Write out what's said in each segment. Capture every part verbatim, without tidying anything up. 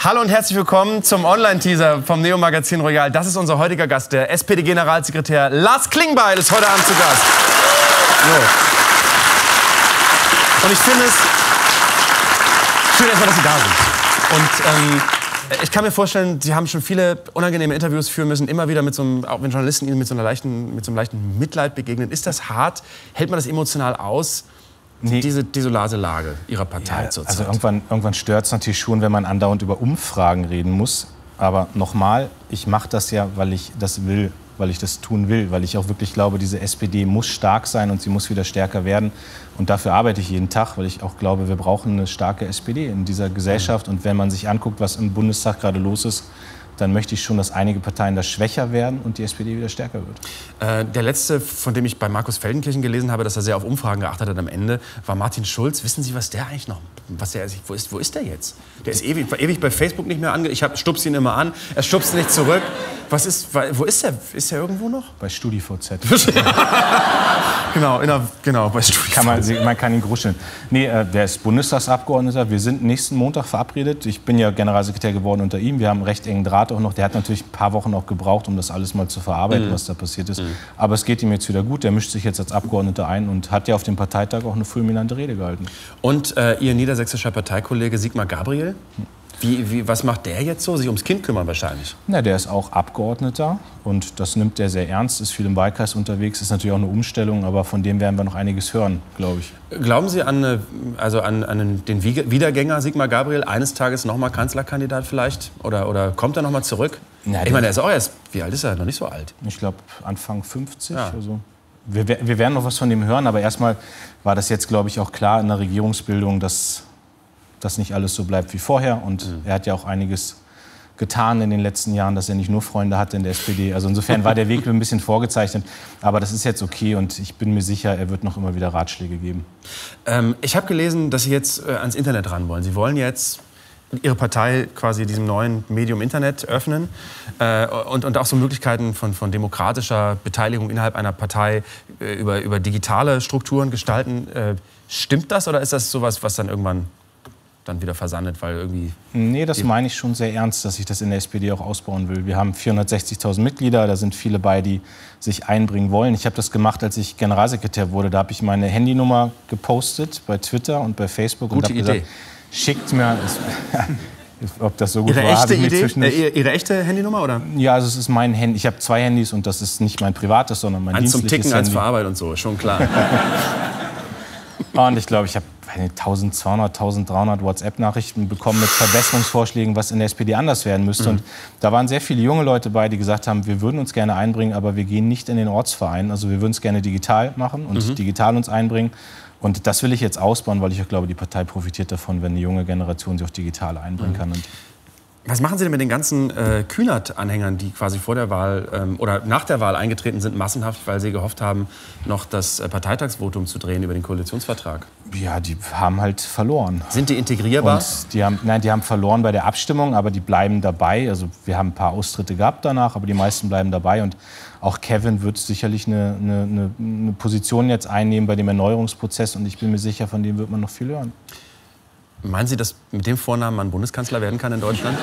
Hallo und herzlich willkommen zum Online-Teaser vom Neo-Magazin Royal. Das ist unser heutiger Gast, der S P D-Generalsekretär Lars Klingbeil ist heute Abend zu Gast. So. Und ich finde es schön erstmal, dass Sie da sind. Und ähm, ich kann mir vorstellen, Sie haben schon viele unangenehme Interviews führen müssen, immer wieder mit so einem, auch wenn Journalisten Ihnen mit so, einer leichten, mit so einem leichten Mitleid begegnen. Ist das hart? Hält man das emotional aus? Nee. Diese desolate Lage Ihrer Partei ja, zurzeit? Also irgendwann, irgendwann stört es natürlich schon, wenn man andauernd über Umfragen reden muss. Aber nochmal, ich mache das ja, weil ich das will, weil ich das tun will, weil ich auch wirklich glaube, diese S P D muss stark sein und sie muss wieder stärker werden. Und dafür arbeite ich jeden Tag, weil ich auch glaube, wir brauchen eine starke S P D in dieser Gesellschaft. Und wenn man sich anguckt, was im Bundestag gerade los ist, dann möchte ich schon, dass einige Parteien da schwächer werden und die S P D wieder stärker wird. Äh, der letzte, von dem ich bei Markus Feldenkirchen gelesen habe, dass er sehr auf Umfragen geachtet hat am Ende, war Martin Schulz. Wissen Sie, was der eigentlich noch, was der, wo ist, wo ist der jetzt? Der ist ewig, war ewig bei Facebook nicht mehr ange... Ich hab, stupse ihn immer an, er stupst nicht zurück. Was ist, wo ist der? Ist der irgendwo noch? Bei StudiVZ. genau, in der, genau, bei StudiVZ. Kann man, man kann ihn gruscheln. Nee, äh, der ist Bundestagsabgeordneter. Wir sind nächsten Montag verabredet. Ich bin ja Generalsekretär geworden unter ihm. Wir haben recht engen Draht auch noch. Der hat natürlich ein paar Wochen auch gebraucht, um das alles mal zu verarbeiten, mhm. was da passiert ist. Mhm. Aber es geht ihm jetzt wieder gut. Der mischt sich jetzt als Abgeordneter ein und hat ja auf dem Parteitag auch eine fulminante Rede gehalten. Und äh, Ihr niedersächsischer Parteikollege Sigmar Gabriel? Hm. Wie, wie, was macht der jetzt so? Sich ums Kind kümmern wahrscheinlich? Na, der ist auch Abgeordneter und das nimmt der sehr ernst, ist viel im Wahlkreis unterwegs, ist natürlich auch eine Umstellung, aber von dem werden wir noch einiges hören, glaube ich. Glauben Sie an, also an, an den Wiedergänger Sigmar Gabriel, eines Tages noch mal Kanzlerkandidat vielleicht? Oder, oder kommt er noch mal zurück? Na, ich meine, der ist auch erst, wie alt ist er? Noch nicht so alt. Ich glaube Anfang fünfzig ja. oder so. Wir, wir werden noch was von dem hören, aber erstmal war das jetzt, glaube ich, auch klar in der Regierungsbildung, dass dass nicht alles so bleibt wie vorher. Und mhm. er hat ja auch einiges getan in den letzten Jahren, dass er nicht nur Freunde hatte in der S P D. Also insofern war der Weg ein bisschen vorgezeichnet. Aber das ist jetzt okay und ich bin mir sicher, er wird noch immer wieder Ratschläge geben. Ähm, ich habe gelesen, dass Sie jetzt äh, ans Internet ran wollen. Sie wollen jetzt Ihre Partei quasi diesem neuen Medium Internet öffnen äh, und, und auch so Möglichkeiten von, von demokratischer Beteiligung innerhalb einer Partei äh, über, über digitale Strukturen gestalten. Äh, stimmt das oder ist das sowas, was dann irgendwann dann wieder versandet, weil irgendwie... Nee, das meine ich schon sehr ernst, dass ich das in der S P D auch ausbauen will. Wir haben vierhundertsechzigtausend Mitglieder, da sind viele bei, die sich einbringen wollen. Ich habe das gemacht, als ich Generalsekretär wurde. Da habe ich meine Handynummer gepostet bei Twitter und bei Facebook. Gute und Idee. Gesagt, schickt mir... Ob das so gut Ihre war, echte Idee? Äh, Ihre echte Handynummer, oder? Ja, also es ist mein Handy. Ich habe zwei Handys und das ist nicht mein privates, sondern mein eins dienstliches zum Ticken, Handy. eins für Arbeit und so, schon klar. Und ich glaube, ich habe eintausendzweihundert, eintausenddreihundert WhatsApp-Nachrichten bekommen mit Verbesserungsvorschlägen, was in der S P D anders werden müsste. Mhm. Und da waren sehr viele junge Leute bei, die gesagt haben, wir würden uns gerne einbringen, aber wir gehen nicht in den Ortsverein. Also wir würden es gerne digital machen und mhm. digital uns einbringen. Und das will ich jetzt ausbauen, weil ich auch glaube, die Partei profitiert davon, wenn eine junge Generation sich auch digital einbringen mhm. kann. Und was machen Sie denn mit den ganzen äh, Kühnert-Anhängern, die quasi vor der Wahl ähm, oder nach der Wahl eingetreten sind, massenhaft, weil sie gehofft haben, noch das äh, Parteitagsvotum zu drehen über den Koalitionsvertrag? Ja, die haben halt verloren. Sind die integrierbar? Und die haben, nein, die haben verloren bei der Abstimmung, aber die bleiben dabei. Also wir haben ein paar Austritte gehabt danach, aber die meisten bleiben dabei. Und auch Kevin wird sicherlich eine, eine, eine Position jetzt einnehmen bei dem Erneuerungsprozess. Und ich bin mir sicher, von dem wird man noch viel hören. Meinen Sie, dass mit dem Vornamen man Bundeskanzler werden kann in Deutschland?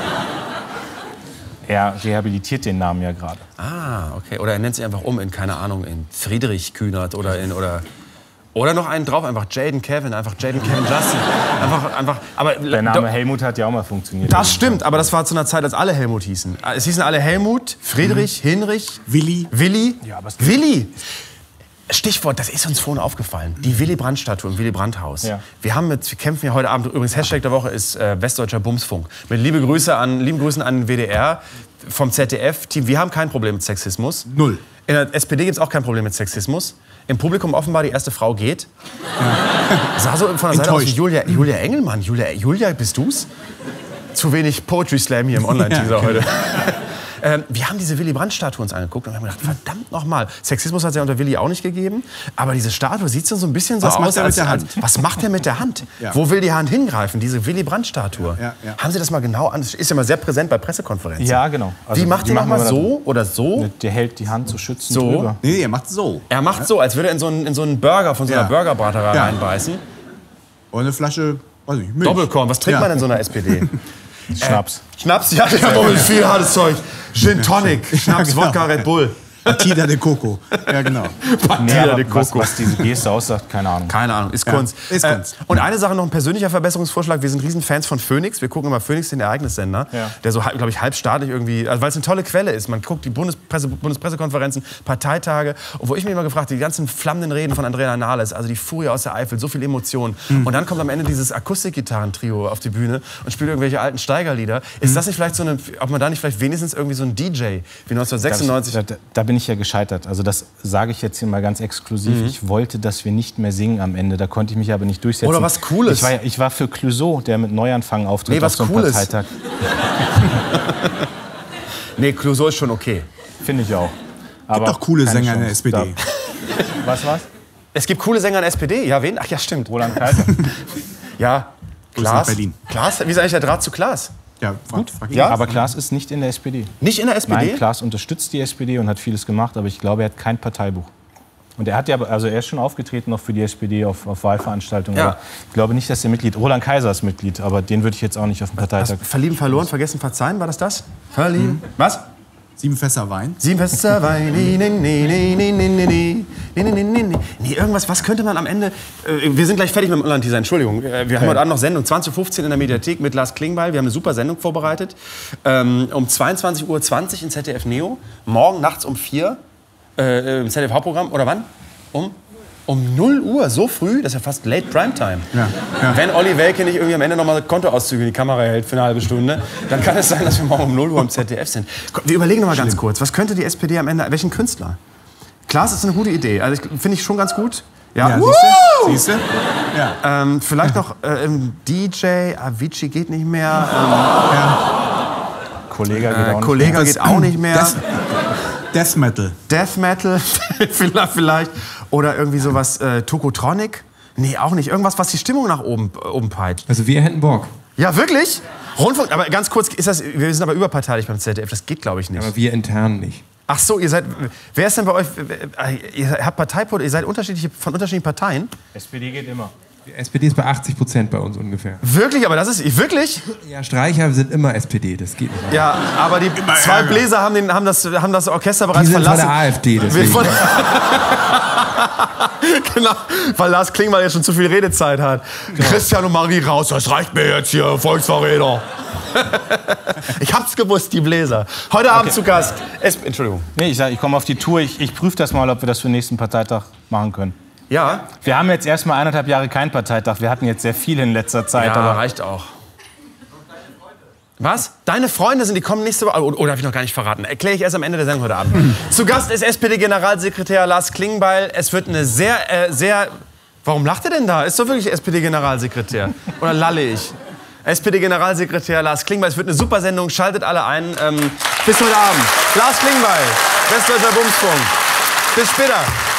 Er rehabilitiert den Namen ja gerade. Ah, okay. Oder er nennt sich einfach um in, keine Ahnung, in Friedrich Kühnert oder in, oder, oder noch einen drauf, einfach Jaden Kevin, einfach Jaden Kevin Justin. Einfach, einfach, aber der Name Helmut hat ja auch mal funktioniert. Das stimmt, aber das war zu einer Zeit, als alle Helmut hießen. Es hießen alle Helmut, Friedrich, mhm. Hinrich, Willi. Willi. Ja, aber es Willi! Stichwort, das ist uns vorhin aufgefallen. Die Willy-Brandt-Statue im Willy-Brandt-Haus. Ja. Wir, haben mit, wir kämpfen ja heute Abend, übrigens Hashtag der Woche ist äh, Westdeutscher Bumsfunk. Mit liebe Grüße an, lieben Grüßen an den W D R vom Z D F-Team. Wir haben kein Problem mit Sexismus. Null. In der S P D gibt es auch kein Problem mit Sexismus. Im Publikum offenbar die erste Frau geht. Ja. Sah so von der Seite aus wie Julia, Julia Engelmann. Julia, Julia, bist du's? Zu wenig Poetry Slam hier im Online-Teaser ja, heute. Ähm, wir haben diese Willy-Brandt-Statue uns angeguckt und haben gedacht, verdammt nochmal, Sexismus hat es ja unter Willy auch nicht gegeben, aber diese Statue sieht so ein bisschen so was aus. Macht er mit der Hand? Als, was macht er mit der Hand? Ja. Wo will die Hand hingreifen, diese Willy-Brandt-Statue? Ja, ja, ja. Haben Sie das mal genau an? Das ist ja mal sehr präsent bei Pressekonferenzen. Ja, genau. Also wie macht der nochmal so oder so? Der hält die Hand so schützend so. drüber. Nee, er macht so. Er macht so, als würde er in so einen, in so einen Burger von so einer ja. Burgerbraterei ja. reinbeißen. Und eine Flasche, weiß ich, Milch. Doppelkorn, was trinkt ja. man in so einer S P D? Schnaps. Äh, Schnaps, ja, ja, aber viel hartes Zeug. Gin Tonic, Schnaps, Ja, genau. Wodka, Red Bull. Partida de Coco. Ja, genau. Nee, Ja, aber der was, Coco. was diese Geste aussagt, keine Ahnung. Keine Ahnung, ist Kunst. ist Kunst. Äh, und eine Sache noch, ein persönlicher Verbesserungsvorschlag. Wir sind Riesenfans von Phoenix. Wir gucken immer Phoenix, den Ereignissender, Ja. der so, glaube ich, halbstaatlich irgendwie, also weil es eine tolle Quelle ist. Man guckt die Bundespresse, Bundespressekonferenzen, Parteitage. Und wo ich mich immer gefragt habe, die ganzen flammenden Reden von Andrea Nahles, also die Furie aus der Eifel, so viel Emotion. Mhm. Und dann kommt am Ende dieses Akustikgitarrentrio auf die Bühne und spielt irgendwelche alten Steigerlieder. Ist mhm. das nicht vielleicht so eine, ob man da nicht vielleicht wenigstens irgendwie so ein D J wie neunzehnhundertsechsundneunzig... Da, da, da bin ich ja gescheitert. Also das sage ich jetzt hier mal ganz exklusiv. Mhm. Ich wollte, dass wir nicht mehr singen am Ende. Da konnte ich mich aber nicht durchsetzen. Oder was Cooles. Ich war, ich war für Clouseau, der mit Neuanfang auftritt Nee, was auf so einem Cooles. Parteitag. Nee, Clouseau ist schon okay. Finde ich auch. Aber Gibt doch coole keine Sänger in der Chance. S P D. Da. Was war's? Es gibt coole Sänger in der S P D. Ja, wen? Ach ja, stimmt. Roland Kaiser. Ja, Grüße nach Klaas. Berlin. Klaas, wie ist eigentlich der Draht zu Klaas? Ja, gut. Ja? Aber Klaas ist nicht in der S P D. Nicht in der S P D? Nein, Klaas unterstützt die S P D und hat vieles gemacht, aber ich glaube, er hat kein Parteibuch. Und er hat ja, also er ist schon aufgetreten noch für die S P D auf, auf Wahlveranstaltungen. Ja. Aber ich glaube nicht, dass er Mitglied. Roland Kaiser ist Mitglied, aber den würde ich jetzt auch nicht auf dem Parteitag. Verlieben, verloren, vergessen, verzeihen, war das das? Verlieben. Mhm. Was? Sieben Fässer Wein. Sieben Fässer Wein. Nee, nee, nee, nee, nee, nee, nee, nee, nee, nee, nee. Nee, irgendwas, was könnte man am Ende... Äh, wir sind gleich fertig mit dem Online-Teaser, Entschuldigung. Äh, wir haben heute Abend noch Sendung, zwanzig Uhr fünfzehn in der Mediathek mit Lars Klingbeil. Wir haben eine super Sendung vorbereitet. Ähm, um zweiundzwanzig Uhr zwanzig in Z D F Neo. Morgen nachts um vier äh, im Z D F-Hauptprogramm. Oder wann? Um? Um null Uhr, so früh, das ist ja fast late Primetime. Ja, ja. Wenn Olli Welke nicht irgendwie am Ende noch mal Kontoauszüge in die Kamera hält für eine halbe Stunde, dann kann es sein, dass wir morgen um null Uhr im Z D F sind. Komm, wir überlegen noch mal ganz kurz, was könnte die S P D am Ende, welchen Künstler? Klaas ist eine gute Idee, also finde ich schon ganz gut. Ja, Ja, Woo! siehst du? Ja. Ähm, vielleicht noch äh, ähm, D J, Avicii geht nicht mehr, Kollega geht ähm, auch äh, nicht. Kollega Das- geht auch nicht mehr, Das, Death Metal. Death Metal vielleicht oder irgendwie sowas, äh, Tokotronic? Nee, auch nicht. Irgendwas, was die Stimmung nach oben, äh, oben peitscht. Also wir hätten Bock, Ja, wirklich? Rundfunk, aber ganz kurz, ist das, wir sind aber überparteilich beim Z D F, das geht glaube ich nicht. aber wir intern nicht. Ach so, ihr seid, wer ist denn bei euch, ihr habt Parteipolitik, ihr seid unterschiedliche, von unterschiedlichen Parteien? S P D geht immer. Die S P D ist bei achtzig Prozent bei uns ungefähr. Wirklich, aber das ist, wirklich? Ja, Streicher sind immer S P D, das geht nicht. Ja, aber die zwei Ärger. Bläser haben, den, haben, das, haben das Orchester bereits Die sind von verlassen. der AfD, Wir deswegen. von, genau, weil Lars Klingbeil jetzt schon zu viel Redezeit hat. Christian und Marie raus, das reicht mir jetzt hier, Volksverräter. Ich hab's gewusst, die Bläser. Heute Abend zu Gast. Es, Entschuldigung. Nee, ich sage, ich komme auf die Tour. Ich, ich prüfe das mal, ob wir das für den nächsten Parteitag machen können. Ja, Wir haben jetzt erst mal eineinhalb Jahre keinen Parteitag. Wir hatten jetzt sehr viel in letzter Zeit. ja aber reicht auch. Was? Deine Freunde sind, die kommen nächste Woche. Oh, oh, darf ich noch gar nicht verraten. Erkläre ich erst am Ende der Sendung heute Abend. Zu Gast ist S P D-Generalsekretär Lars Klingbeil. Es wird eine sehr, äh, sehr. Warum lacht er denn da? Ist doch wirklich S P D-Generalsekretär. Oder lalle ich? S P D-Generalsekretär Lars Klingbeil. Es wird eine super Sendung. Schaltet alle ein. Ähm, bis heute Abend. Lars Klingbeil, Westdeutscher Bumsfunk. Bis später.